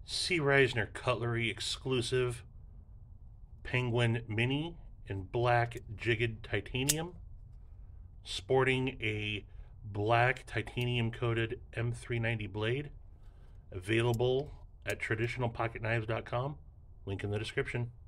C. Reisner Cutlery exclusive Penguin Mini in black jigged titanium, sporting a black titanium coated M390 blade, available at traditionalpocketknives.com. Link in the description.